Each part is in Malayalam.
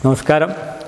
നമസ്കാരം.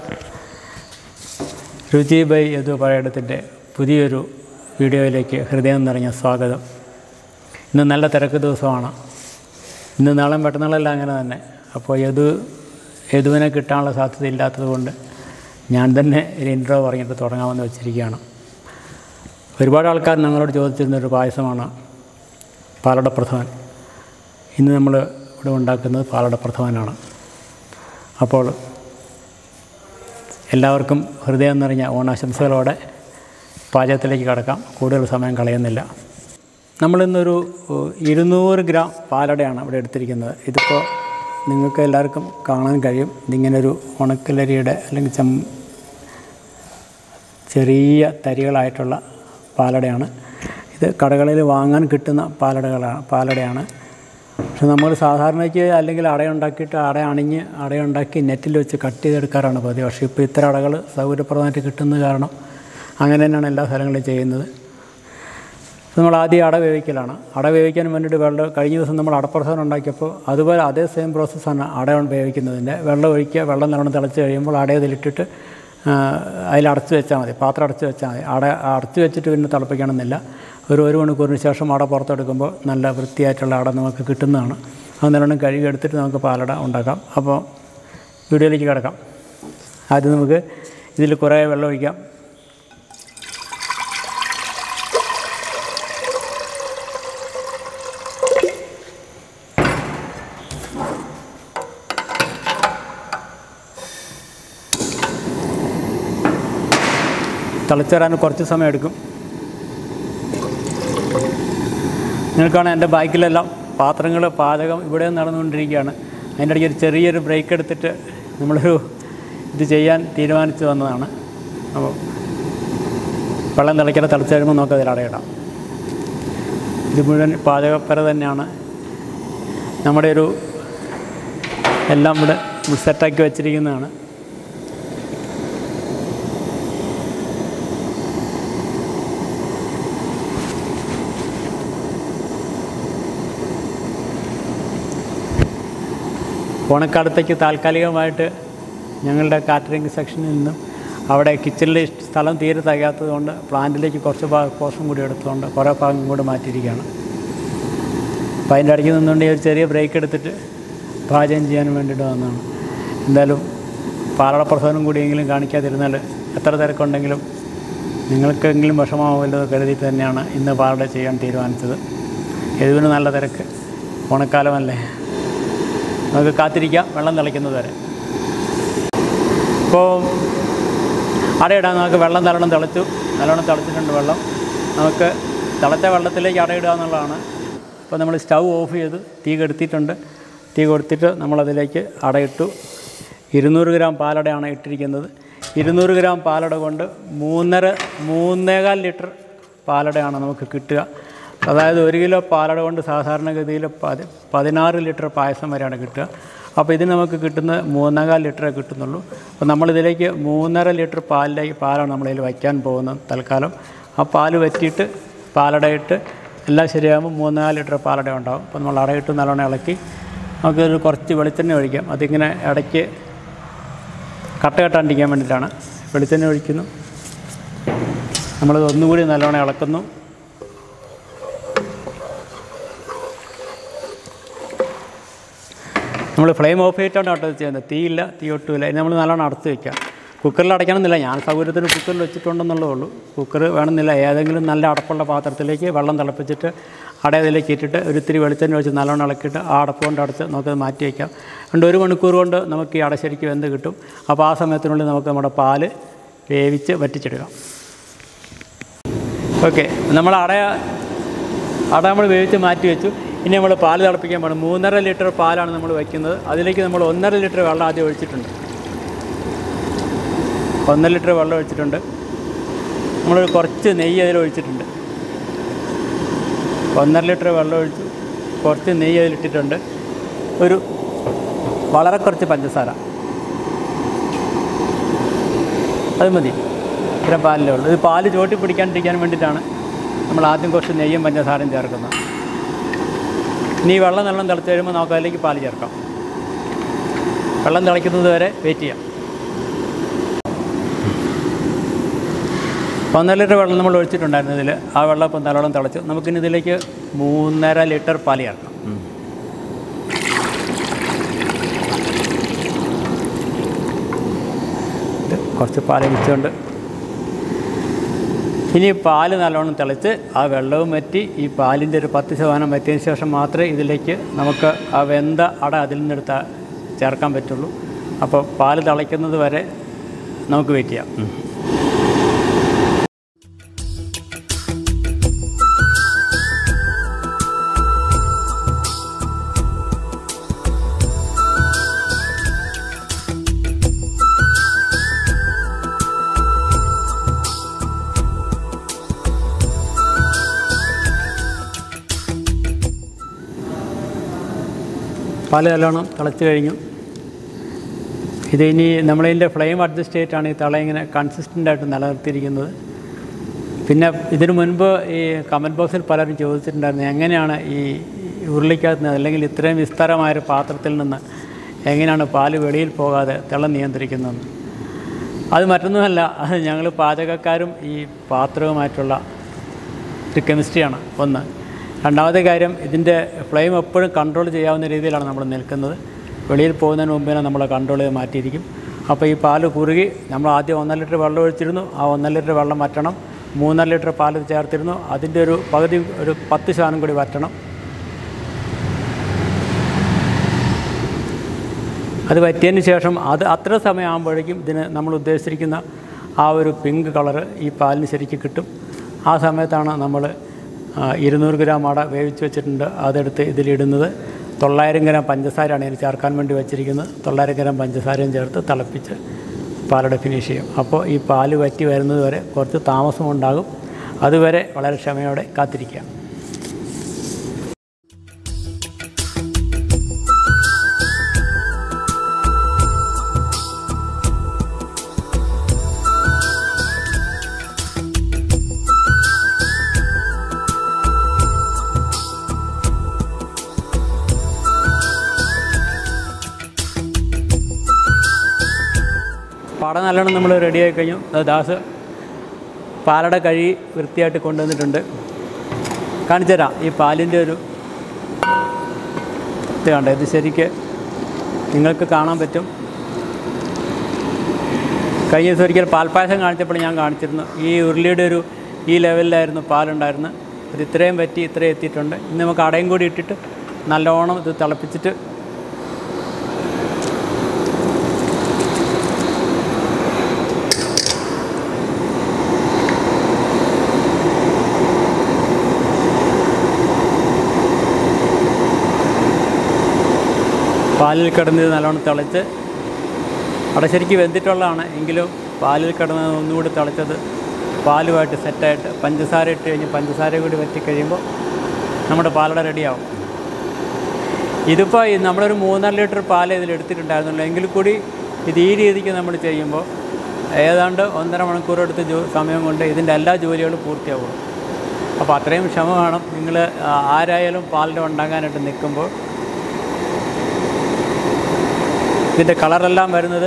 രുചി ബൈ യദു പഴയടത്തിൻ്റെ പുതിയൊരു വീഡിയോയിലേക്ക് ഹൃദയം നിറഞ്ഞ സ്വാഗതം. ഇന്ന് നല്ല തിരക്ക് ദിവസമാണ്. ഇന്ന് നാളെ പെട്ടെന്നുള്ളല്ല അങ്ങനെ തന്നെ. അപ്പോൾ യദുവിനെ കിട്ടാനുള്ള സാധ്യത ഇല്ലാത്തത് കൊണ്ട് ഞാൻ തന്നെ ഒരു ഇൻട്രോ പറഞ്ഞിട്ട് തുടങ്ങാമെന്ന് വെച്ചിരിക്കുകയാണ്. ഒരുപാട് ആൾക്കാർ ഞങ്ങളോട് ചോദിച്ചിരുന്നൊരു പായസമാണ് പാലട പ്രഥമൻ. ഇന്ന് നമ്മൾ ഇവിടെ ഉണ്ടാക്കുന്നത് പാലട പ്രഥമനാണ്. അപ്പോൾ എല്ലാവർക്കും ഹൃദയം നിറഞ്ഞ ഓണാശംസകളോടെ പാചകത്തിലേക്ക് കടക്കാം. കൂടുതൽ സമയം കളയുന്നില്ല. നമ്മളിന്നൊരു 200 ഗ്രാം പാലടയാണ് ഇവിടെ എടുത്തിരിക്കുന്നത്. ഇതിപ്പോൾ നിങ്ങൾക്ക് എല്ലാവർക്കും കാണാൻ കഴിയും. ഇതിങ്ങനൊരു ഉണക്കലരിയുടെ അല്ലെങ്കിൽ ചെറിയ തരികളായിട്ടുള്ള പാലടയാണ്. ഇത് കടകളിൽ വാങ്ങാൻ കിട്ടുന്ന പാലടയാണ്. പക്ഷെ നമ്മൾ സാധാരണയ്ക്ക് അല്ലെങ്കിൽ അടയുണ്ടാക്കി നെറ്റിൽ വെച്ച് കട്ട് ചെയ്തെടുക്കാറാണ് പതിവ്. പക്ഷേ ഇപ്പോൾ ഇത്തരം അടകൾ സൗകര്യപ്രദമായിട്ട് കിട്ടുന്നത് കാരണം അങ്ങനെ തന്നെയാണ് എല്ലാ സ്ഥലങ്ങളിലും ചെയ്യുന്നത്. നമ്മൾ ആദ്യം അട വേവിക്കലാണ്. അട വേവിക്കാൻ വേണ്ടിയിട്ട് കഴിഞ്ഞ ദിവസം നമ്മൾ അടപ്രഥമൻ ഉണ്ടാക്കിയപ്പോൾ അതുപോലെ അതേ സെയിം പ്രോസസ്സാണ് അട വേവിക്കുന്നതിൻ്റെ. വെള്ളം ഒഴിക്കുക, വെള്ളം നല്ലോണം തിളച്ച് കഴിയുമ്പോൾ അടയതിലിട്ടിട്ട് അതിലടച്ച് വെച്ചാൽ മതി, പാത്രം അടച്ച് വെച്ചാൽ മതി. അടച്ച് വെച്ചിട്ട് പിന്നെ തിളപ്പിക്കണമെന്നില്ല. ഒരു മണിക്കൂറിന് ശേഷം അട പുറത്തെടുക്കുമ്പോൾ നല്ല വൃത്തിയായിട്ടുള്ള അട നമുക്ക് കിട്ടുന്നതാണ്. അത് നല്ലോണം കഴുകി എടുത്തിട്ട് നമുക്ക് പാലട ഉണ്ടാക്കാം. അപ്പോൾ വീഡിയോയിലേക്ക് കിടക്കാം. ആദ്യം നമുക്ക് ഇതിൽ കുറേ വെള്ളം ഒഴിക്കാം. തിളച്ചേരാൻ കുറച്ച് സമയം എടുക്കും. നിങ്ങൾക്കാണ് എൻ്റെ ബാക്കിലെല്ലാം പാചകം ഇവിടെ നടന്നുകൊണ്ടിരിക്കുകയാണ്. അതിൻ്റെ ഇടയ്ക്ക് ഒരു ചെറിയൊരു ബ്രേക്ക് എടുത്തിട്ട് ഇത് ചെയ്യാൻ തീരുമാനിച്ചു വന്നതാണ്. അപ്പോൾ വെള്ളം തിളച്ച് കഴിയുമ്പോൾ നമുക്ക് അതിൽ അടയിടാം. ഇത് മുഴുവൻ പാചകപ്പര തന്നെയാണ്. നമ്മുടെ എല്ലാം ഇവിടെ സെറ്റാക്കി വച്ചിരിക്കുന്നതാണ്. ഓണക്കാലത്തേക്ക് താൽക്കാലികമായിട്ട് ഞങ്ങളുടെ കാറ്ററിംഗ് സെക്ഷനിൽ നിന്നും അവിടെ കിച്ചണിൽ സ്ഥലം തീരെ തികയാത്തത് കൊണ്ട് പ്ലാന്റിലേക്ക് കുറച്ച് പോർഷൻ കൂടി എടുത്തുകൊണ്ട് കുറേ ഭാഗം കൂടി മാറ്റിയിരിക്കുകയാണ്. അപ്പോൾ അതിൻ്റെ ഇടയ്ക്ക് നിന്നുകൊണ്ട് ഒരു ചെറിയ ബ്രേക്ക് എടുത്തിട്ട് പാചകം ചെയ്യാൻ വേണ്ടിയിട്ട് വന്നതാണ്. എന്തായാലും പാലട പ്രഥമനും കൂടിയെങ്കിലും കാണിക്കാതിരുന്നാൽ എത്ര തിരക്കുണ്ടെങ്കിലും നിങ്ങൾക്കെങ്കിലും വിഷമാവുമല്ലോ കരുതിയിട്ട് തന്നെയാണ് ഇന്ന് പാലട ചെയ്യാൻ തീരുമാനിച്ചത്. യദുവിന് നല്ല തിരക്ക്, ഓണക്കാലമല്ലേ. നമുക്ക് കാത്തിരിക്കാം വെള്ളം തിളയ്ക്കുന്നത് വരെ. ഇപ്പോൾ അടയിടാൻ നമുക്ക് വെള്ളം നല്ലോണം തിളച്ചിട്ടുണ്ട് വെള്ളം. നമുക്ക് തിളച്ച വെള്ളത്തിലേക്ക് അടയിടുക എന്നുള്ളതാണ്. അപ്പോൾ നമ്മൾ സ്റ്റൗ ഓഫ് ചെയ്ത് തീ കൊടുത്തിട്ട് നമ്മളതിലേക്ക് അടയിട്ടു. 200 ഗ്രാം പാലടയാണ് ഇട്ടിരിക്കുന്നത്. 200 ഗ്രാം പാലട കൊണ്ട് 3.25 ലിറ്റർ പാലടയാണ് നമുക്ക് കിട്ടുക. അതായത് 1 കിലോ പാലട കൊണ്ട് സാധാരണഗതിയിൽ 16 ലിറ്റർ പായസം വരെയാണ് കിട്ടുക. അപ്പോൾ ഇതിന് നമുക്ക് കിട്ടുന്നത് 3.25 ലിറ്ററേ കിട്ടുന്നുള്ളൂ. അപ്പോൾ നമ്മളിതിലേക്ക് 3.5 ലിറ്റർ പാലാണ് നമ്മളിതിൽ വയ്ക്കാൻ പോകുന്നത് തൽക്കാലം. ആ പാല് വറ്റിയിട്ട് പാലടയിട്ട് എല്ലാം ശരിയാകുമ്പോൾ 3.5 ലിറ്റർ പാലട ഉണ്ടാകും. അപ്പോൾ നമ്മൾ അടയിട്ട് നല്ലോണം ഇളക്കി നമുക്കൊരു കുറച്ച് വെളിച്ചെണ്ണ ഒഴിക്കാം. അതിങ്ങനെ ഇടയ്ക്ക് കട്ടകെട്ടാണ്ടിരിക്കാൻ വേണ്ടിയിട്ടാണ് വെളിച്ചെണ്ണ ഒഴിക്കുന്നു. നമ്മളത് ഒന്നുകൂടി നല്ലോണം ഇളക്കുന്നു. നമ്മൾ ഫ്ലെയിം ഓഫ് ചെയ്തിട്ടാണ് കേട്ടോ ചെയ്യുന്നത്. തീ ഒട്ടുമില്ല. ഇനി നമ്മൾ നല്ലോണം അടച്ച് വയ്ക്കാം. കുക്കറിൽ അടയ്ക്കണമെന്നില്ല, ഞാൻ സൗകര്യത്തിന് കുക്കറിൽ വെച്ചിട്ടുണ്ടെന്നുള്ളതേ ഉള്ളൂ. കുക്കർ വേണമെന്നില്ല. ഏതെങ്കിലും നല്ല അടപ്പുള്ള പാത്രത്തിലേക്ക് വെള്ളം തിളപ്പിച്ചിട്ട് അതിലേക്ക് ഇട്ടിട്ട് ഒരിത്തിരി വെളിച്ചെണ്ണ ഒഴിച്ച് നല്ലോണം ഇളക്കിയിട്ട് ആ അടപ്പ് കൊണ്ട് അടച്ച് നമുക്കത് മാറ്റി വയ്ക്കാം. 1 മണിക്കൂർ കൊണ്ട് നമുക്ക് ഈ അട ശരിക്കും വെന്ത് കിട്ടും. അപ്പോൾ ആ സമയത്തിനുള്ളിൽ നമുക്ക് നമ്മുടെ പാല് വേവിച്ച് വറ്റിച്ചെടുക്കാം. ഓക്കെ, നമ്മൾ അട നമ്മൾ വേവിച്ച് മാറ്റി വെച്ചു. ഇനി നമ്മൾ പാല് തിളപ്പിക്കാൻ പോകണം. 3.5 ലിറ്റർ പാലാണ് നമ്മൾ വയ്ക്കുന്നത്. അതിലേക്ക് നമ്മൾ 1.5 ലിറ്റർ വെള്ളം ആദ്യം ഒഴിച്ചിട്ടുണ്ട്. 1 ലിറ്റർ വെള്ളം ഒഴിച്ചിട്ടുണ്ട്. നമ്മളൊരു കുറച്ച് നെയ്യ് അതിൽ ഒഴിച്ചിട്ടുണ്ട്. 1.5 ലിറ്റർ വെള്ളം ഒഴിച്ചു, കുറച്ച് നെയ്യ് അതിലിട്ടിട്ടുണ്ട്. വളരെ കുറച്ച് പഞ്ചസാര, അത് മതി. ഇത്ര പാലിലേ ഉള്ളൂ. ഇത് പാല് ചോട്ടി പിടിക്കാണ്ടിരിക്കാൻ വേണ്ടിയിട്ടാണ് നമ്മൾ ആദ്യം കുറച്ച് നെയ്യും പഞ്ചസാരയും ചേർക്കുന്നത്. ഇനി വെള്ളം നല്ലോണം തിളച്ച് കഴിയുമ്പോൾ നമുക്ക് അതിലേക്ക് പാല് ചേർക്കാം. വെള്ളം തിളയ്ക്കുന്നത് വരെ വെയിറ്റ് ചെയ്യാം. 1.5 ലിറ്റർ വെള്ളം നമ്മൾ ഒഴിച്ചിട്ടുണ്ടായിരുന്നു ഇതിൽ. ആ വെള്ളം ഇപ്പം നല്ലോണം തിളച്ചു. നമുക്കിനി ഇതിലേക്ക് 3.5 ലിറ്റർ പാൽ ചേർക്കണം. കുറച്ച് പാൽ ഒഴിച്ചുകൊണ്ട് ഇനി പാൽ നല്ലോണം തിളച്ച് ആ വെള്ളവും വറ്റി ഈ പാലിൻ്റെ ഒരു 10% വറ്റിയതിന് ശേഷം മാത്രമേ ഇതിലേക്ക് നമുക്ക് ആ വെന്ത അട അതിൽ നിന്നെടുത്ത് ചേർക്കാൻ പറ്റുള്ളൂ. അപ്പോൾ പാൽ തിളയ്ക്കുന്നത് വരെ നമുക്ക് വെയിറ്റ് ചെയ്യാം. പാൽ നല്ലോണം തിളച്ച് കഴിഞ്ഞു. ഇതിനി നമ്മളിതിൻ്റെ ഫ്ലെയിം അഡ്ജസ്റ്റ് ചെയ്തിട്ടാണ് ഈ തള ഇങ്ങനെ കൺസിസ്റ്റൻ്റായിട്ട് നിലനിർത്തിയിരിക്കുന്നത്. പിന്നെ ഇതിനു മുൻപ് ഈ കമൻറ്റ് ബോക്സിൽ പലരും ചോദിച്ചിട്ടുണ്ടായിരുന്നു എങ്ങനെയാണ് ഈ ഉരുളിക്കകത്ത് അല്ലെങ്കിൽ ഇത്രയും വിസ്താരമായൊരു പാത്രത്തിൽ നിന്ന് എങ്ങനെയാണ് പാൽ വെളിയിൽ പോകാതെ തിള നിയന്ത്രിക്കുന്നത്. അത് മറ്റൊന്നുമല്ല, അത് ഞങ്ങൾ പാചകക്കാരും ഈ പാത്രവുമായിട്ടുള്ള ഒരു കെമിസ്ട്രിയാണ് ഒന്ന്. രണ്ടാമത്തെ കാര്യം, ഇതിൻ്റെ ഫ്ലെയിം എപ്പോഴും കൺട്രോൾ ചെയ്യാവുന്ന രീതിയിലാണ് നമ്മൾ നിൽക്കുന്നത്. വെളിയിൽ പോകുന്നതിന് മുമ്പേ നമ്മൾ കൺട്രോൾ ചെയ്ത് മാറ്റിയിരിക്കും. അപ്പോൾ ഈ പാൽ കുറുകി നമ്മൾ ആദ്യം 1.5 ലിറ്റർ വെള്ളം ഒഴിച്ചിരുന്നു. ആ 1.5 ലിറ്റർ വെള്ളം വറ്റണം. 3.5 ലിറ്റർ പാൽ ചേർത്തിരുന്നു. അതിൻ്റെ ഒരു പകുതി, ഒരു 10% കൂടി വറ്റണം. അത് വറ്റിയതിന് ശേഷം അത് അത്ര സമയമാകുമ്പോഴേക്കും ഇതിന് നമ്മൾ ഉദ്ദേശിച്ചിരിക്കുന്ന ആ ഒരു പിങ്ക് കളറ് ഈ പാലിന് ശരിക്കും കിട്ടും. ആ സമയത്താണ് നമ്മൾ 200 ഗ്രാം അട വേവിച്ച് വെച്ചിട്ടുണ്ട്, അതെടുത്ത് ഇതിലിടുന്നത്. 900 ഗ്രാം പഞ്ചസാരയാണ് ഇതിന് ചേർക്കാൻ വേണ്ടി വെച്ചിരിക്കുന്നത്. 900 ഗ്രാം പഞ്ചസാരയും ചേർത്ത് തിളപ്പിച്ച് പാലട ഫിനിഷ് ചെയ്യും. അപ്പോൾ ഈ പാല് വറ്റി വരുന്നത് വരെ കുറച്ച് താമസമുണ്ടാകും. അതുവരെ വളരെ ക്ഷമയോടെ കാത്തിരിക്കുക. പാട നല്ലോണം നമ്മൾ റെഡിയായി കഴിഞ്ഞു. ദാസ് പാലട കഴുകി വൃത്തിയായിട്ട് കൊണ്ടുവന്നിട്ടുണ്ട്. കാണിച്ചു തരാം. ഈ പാലിൻ്റെ ഒരു ഇത് കണ്ടോ, ഇത് ശരിക്ക് നിങ്ങൾക്ക് കാണാൻ പറ്റും. കഴിഞ്ഞ ദിവസം ഒരിക്കൽ പാൽപ്പായസം കാണിച്ചപ്പോൾ ഞാൻ കാണിച്ചിരുന്നു. ഈ ഉരുളിയുടെ ഈ ലെവലിലായിരുന്നു പാലുണ്ടായിരുന്നത്. അത് ഇത്രയും വറ്റി ഇത്രയും എത്തിയിട്ടുണ്ട്. ഇന്ന് നമുക്ക് അടയും കൂടി ഇട്ടിട്ട് നല്ലോണം ഇത് തിളപ്പിച്ചിട്ട് പാലിൽ കിടന്നത് നല്ലോണം തിളച്ച് അവിടെ ശരിക്കും വെന്തിട്ടുള്ളതാണ്. എങ്കിലും പാലിൽ കിടന്നത് ഒന്നുകൂടി തിളച്ചത് പാലുമായിട്ട് സെറ്റായിട്ട് പഞ്ചസാര ഇട്ട് കഴിഞ്ഞ് പഞ്ചസാര കൂടി വറ്റിക്കഴിയുമ്പോൾ നമ്മുടെ പാലട റെഡിയാവും. ഇതിപ്പോൾ നമ്മളൊരു 3.5 ലിറ്റർ പാൽ ഇതിലെടുത്തിട്ടുണ്ടായിരുന്നുള്ളൂ. എങ്കിൽ കൂടി ഇത് ഈ രീതിക്ക് നമ്മൾ ചെയ്യുമ്പോൾ ഏതാണ്ട് 1.5 മണിക്കൂറെടുത്ത് സമയം കൊണ്ട് ഇതിൻ്റെ എല്ലാ ജോലികളും പൂർത്തിയാവും. അപ്പോൾ അത്രയും ക്ഷമ വേണം നിങ്ങൾ ആരായാലും പാലട ഉണ്ടാക്കാനായിട്ട് നിൽക്കുമ്പോൾ. ഇതിൻ്റെ കളറെല്ലാം വരുന്നത്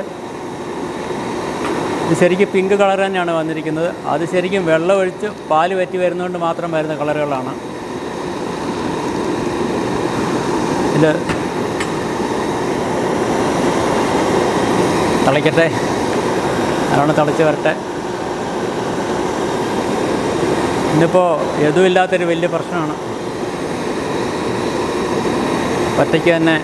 ഇത് ശരിക്കും പിങ്ക് കളർ തന്നെയാണ് വന്നിരിക്കുന്നത്. അത് ശരിക്കും വെള്ളം ഒഴിച്ച് പാല് വറ്റി വരുന്നതുകൊണ്ട് മാത്രം വരുന്ന കളറുകളാണ്. ഇത് തിളയ്ക്കട്ടെ, നല്ലോണം തിളച്ച് വരട്ടെ. ഇന്നിപ്പോൾ യദുവില്ലാത്തൊരു വലിയ പ്രശ്നമാണ്. ഒറ്റയ്ക്ക് തന്നെ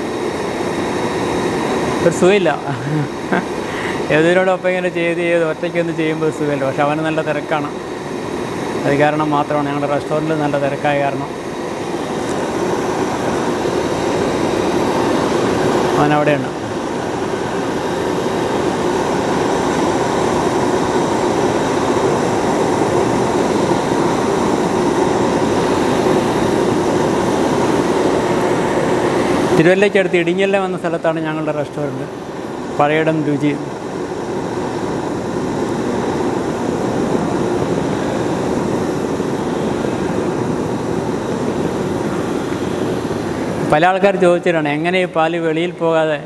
ഒരു സുഖമില്ല. യദുവിനോടൊപ്പം ഇങ്ങനെ ചെയ്ത് ഒറ്റയ്ക്കൊന്ന് ചെയ്യുമ്പോൾ ഒരു സുഖമില്ല. പക്ഷെ അവന് നല്ല തിരക്കാണ്. അത് കാരണം മാത്രമാണ് ഞങ്ങളുടെ റെസ്റ്റോറൻറ്റിൽ നല്ല തിരക്കായ കാരണം അവനവിടെയുണ്ട്. തിരുവല്ലയ്ക്കടുത്ത് ഇടിഞ്ഞെല്ലാം എന്ന സ്ഥലത്താണ് ഞങ്ങളുടെ റെസ്റ്റോറൻറ്റ്, പഴയടം രുചി. പല ആൾക്കാർ ചോദിച്ചിട്ടാണ് എങ്ങനെ ഈ പാല് വെളിയിൽ പോകാതെ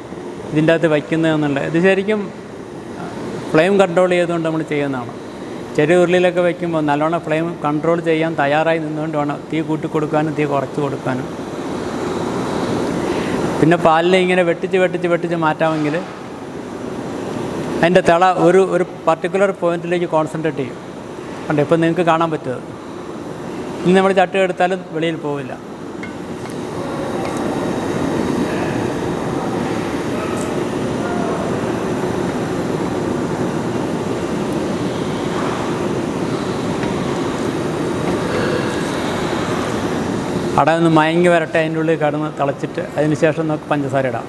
ഇതിൻ്റെ അകത്ത് വയ്ക്കുന്നതെന്നുള്ളത്. ഇത് ശരിക്കും ഫ്ലെയിം കൺട്രോൾ ചെയ്തുകൊണ്ട് നമ്മൾ ചെയ്യുന്നതാണ്. ചെറിയ ഉരുളിയിലൊക്കെ വയ്ക്കുമ്പോൾ നല്ലോണം ഫ്ലെയിം കൺട്രോൾ ചെയ്യാൻ തയ്യാറായി നിന്നുകൊണ്ട് വേണം തീ കൂട്ടി കൊടുക്കാനും തീ കുറച്ച് കൊടുക്കാനും. പിന്നെ പാലിനെ ഇങ്ങനെ വെട്ടിച്ച് മാറ്റാമെങ്കിൽ അതിൻ്റെ തിള ഒരു പർട്ടിക്കുലർ പോയിൻറ്റിലേക്ക് കോൺസെൻട്രേറ്റ് ചെയ്യും. കണ്ടോ, ഇപ്പം നിങ്ങൾക്ക് കാണാൻ പറ്റുമത്. ഇനി നമ്മൾ ചട്ടി എടുത്താലും വെളിയിൽ പോവില്ല. അട ഒന്ന് മയങ്ങി വരട്ടെ, അതിൻ്റെ ഉള്ളിൽ കടന്ന് തിളച്ചിട്ട് അതിന് ശേഷം നമുക്ക് പഞ്ചസാര ഇടാം.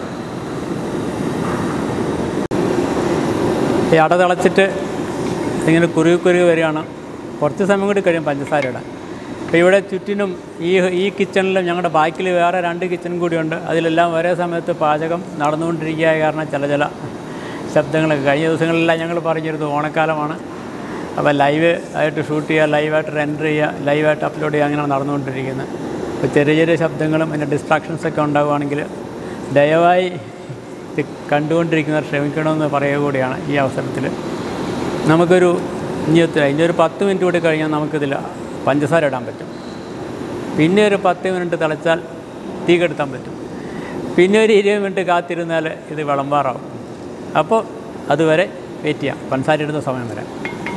ഈ അട തിളച്ചിട്ട് ഇങ്ങനെ കുറുകി വരികയാണ്. കുറച്ച് സമയം കൂടി കഴിയും പഞ്ചസാര ഇടാൻ. അപ്പോൾ ഇവിടെ ചുറ്റിനും ഈ കിച്ചണിലും ഞങ്ങളുടെ ബാക്കിൽ വേറെ 2 കിച്ചൺ കൂടിയുണ്ട്. അതിലെല്ലാം ഒരേ സമയത്ത് പാചകം നടന്നുകൊണ്ടിരിക്കുക കാരണം ചില ശബ്ദങ്ങളൊക്കെ കഴിഞ്ഞ ദിവസങ്ങളിലെല്ലാം ഞങ്ങൾ പറഞ്ഞിരുന്നു ഓണക്കാലമാണ്, അപ്പോൾ ലൈവ് ആയിട്ട് ഷൂട്ട് ചെയ്യുക, ലൈവായിട്ട് റെൻഡർ ചെയ്യുക, ലൈവായിട്ട് അപ്ലോഡ് ചെയ്യുക, അങ്ങനെ നടന്നുകൊണ്ടിരിക്കുന്നത്. അപ്പോൾ ചെറിയ ശബ്ദങ്ങളും പിന്നെ ഡിസ്ട്രാക്ഷൻസൊക്കെ ഉണ്ടാവുകയാണെങ്കിൽ ദയവായി കണ്ടുകൊണ്ടിരിക്കുന്നവർ ക്ഷമിക്കണമെന്ന് പറയുക കൂടിയാണ് ഈ അവസരത്തിൽ. നമുക്കൊരു ഇനി ഒരു 10 മിനിറ്റ് കൂടി കഴിഞ്ഞാൽ നമുക്കിതിൽ പഞ്ചസാര ഇടാൻ പറ്റും. പിന്നെ ഒരു 10 മിനിറ്റ് തിളച്ചാൽ തീ കെടുത്താൻ പറ്റും. പിന്നെ ഒരു 20 മിനിറ്റ് കാത്തിരുന്നാൽ ഇത് വിളമ്പാറാവും. അപ്പോൾ അതുവരെ വെയിറ്റ് ചെയ്യാം, പഞ്ചസാര ഇടുന്ന സമയം വരെ.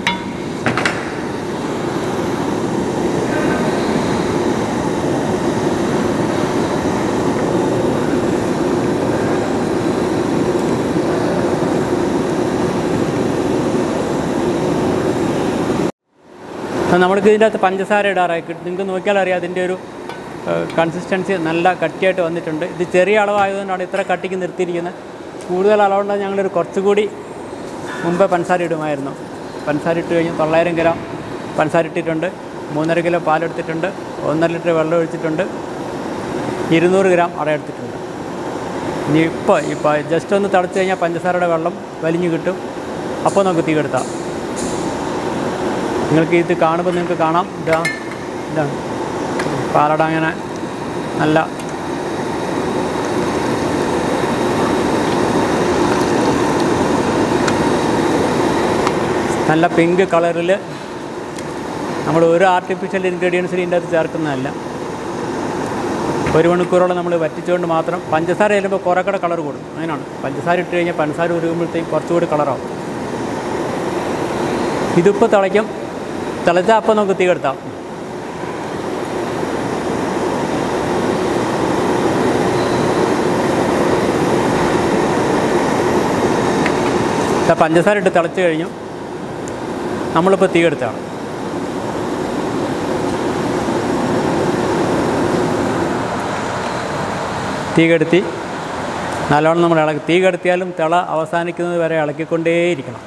നമ്മൾക്ക് ഇതിൻ്റെ അകത്ത് പഞ്ചസാര ഇടാറായി. നിങ്ങൾക്ക് നോക്കിയാൽ അറിയാം അതിൻ്റെ ഒരു കൺസിസ്റ്റൻസി നല്ല കട്ടിയായിട്ട് വന്നിട്ടുണ്ട്. ഇത് ചെറിയ അളവായതുകൊണ്ടാണ് ഇത്ര കട്ടിക്ക് നിർത്തിയിരിക്കുന്നത്. കൂടുതൽ അളവുണ്ടെങ്കിൽ ഞങ്ങളൊരു കുറച്ചുകൂടി മുമ്പേ പഞ്ചസാര ഇടുമായിരുന്നു. പഞ്ചസാര ഇട്ട് കഴിഞ്ഞ് 900 ഗ്രാം പഞ്ചസാര ഇട്ടിട്ടുണ്ട്, 3.5 കിലോ പാലെടുത്തിട്ടുണ്ട്, 1.5 ലിറ്റർ വെള്ളം ഒഴിച്ചിട്ടുണ്ട്, 200 ഗ്രാം അട എടുത്തിട്ടുണ്ട്. ഇനി ഇപ്പോൾ ജസ്റ്റ് ഒന്ന് തിളച്ച് കഴിഞ്ഞാൽ പഞ്ചസാരയുടെ വെള്ളം വലിഞ്ഞു കിട്ടും. അപ്പോൾ നമുക്ക് തീ കെടുത്താം. നിങ്ങൾക്ക് ഇത് കാണുമ്പോൾ നിങ്ങൾക്ക് കാണാം, ഇതാണ് പാലട. അങ്ങനെ നല്ല പിങ്ക് കളറിൽ നമ്മൾ ഒരു ആർട്ടിഫിഷ്യൽ ഇൻഗ്രീഡിയൻസിന് ഇതിൻ്റെ അകത്ത് ചേർക്കുന്നതല്ല. 1 മണിക്കൂറോളം നമ്മൾ വറ്റിച്ചുകൊണ്ട് മാത്രം. പഞ്ചസാര ചെല്ലുമ്പോൾ കുറേ കൂടെ കളർ കൂടും. അങ്ങനെയാണ് പഞ്ചസാര ഇട്ട് കഴിഞ്ഞാൽ പഞ്ചസാര ഉരുകുമ്പോഴത്തേക്കും കുറച്ചുകൂടി കളറാവും. ഇതിപ്പോൾ തിളച്ചാൽ അപ്പം നമുക്ക് തീ കെടുത്താം. പഞ്ചസാര ഇട്ട് തിളച്ച് കഴിഞ്ഞു. നമ്മളിപ്പോൾ തീ കെടുത്താണ്. തീ കെടുത്തി നല്ലോണം നമ്മൾ തീ കെടുത്തിയാലും തിള അവസാനിക്കുന്നത് വരെ ഇളക്കിക്കൊണ്ടേയിരിക്കണം.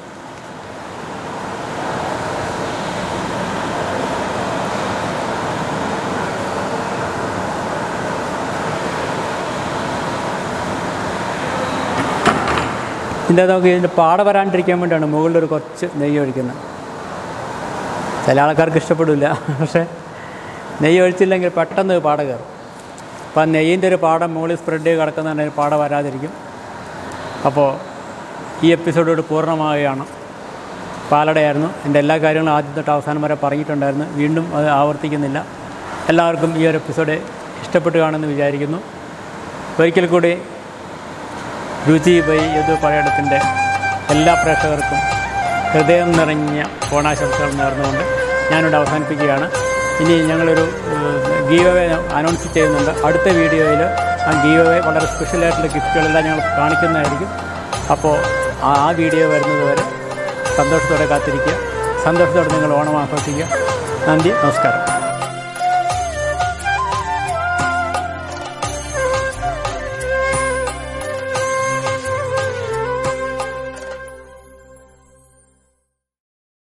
ഇതിൻ്റെ പാട വരാണ്ടിരിക്കാൻ വേണ്ടിയാണ് മുകളിലൊരു കുറച്ച് നെയ്യ് ഒഴിക്കുന്നത്. ചില ആൾക്കാർക്ക് ഇഷ്ടപ്പെടില്ല, പക്ഷേ നെയ്യ് ഒഴിച്ചില്ലെങ്കിൽ പെട്ടെന്ന് പാട കയറും. അപ്പോൾ ആ നെയ്യിൻ്റെ ഒരു പാടം മുകളിൽ സ്പ്രെഡ് ചെയ്ത് കിടക്കുന്നതിന് പാട വരാതിരിക്കും. അപ്പോൾ ഈ എപ്പിസോഡോട് പൂർണ്ണമാവുകയാണ്. പാലടയായിരുന്നു. എൻ്റെ എല്ലാ കാര്യങ്ങളും ആദ്യം തൊട്ട് അവസാനം വരെ പറഞ്ഞിട്ടുണ്ടായിരുന്നു. വീണ്ടും അത് ആവർത്തിക്കുന്നില്ല. എല്ലാവർക്കും ഈ ഒരു എപ്പിസോഡ് ഇഷ്ടപ്പെട്ടു കാണുമെന്ന് വിചാരിക്കുന്നു. ഒരിക്കൽ കൂടി രുചി ബൈ യദു പഴയടത്തിൻ്റെ എല്ലാ പ്രേക്ഷകർക്കും ഹൃദയം നിറഞ്ഞ ഓണാശംസകൾ നേർന്നുകൊണ്ട് ഞാനിവിടെ അവസാനിപ്പിക്കുകയാണ്. ഇനി ഞങ്ങളൊരു ഗീവ് അവേ അനൗൺസ് ചെയ്യുന്നുണ്ട്. അടുത്ത വീഡിയോയിൽ ആ ഗീവ് അവേ വളരെ സ്പെഷ്യലായിട്ടുള്ള ഗിഫ്റ്റുകളെല്ലാം ഞങ്ങൾ കാണിക്കുന്നതായിരിക്കും. അപ്പോൾ ആ വീഡിയോ വരുന്നത് വരെ സന്തോഷത്തോടെ കാത്തിരിക്കുക. സന്തോഷത്തോടെ നിങ്ങൾ ഓണം ആഘോഷിക്കുക. നന്ദി, നമസ്കാരം.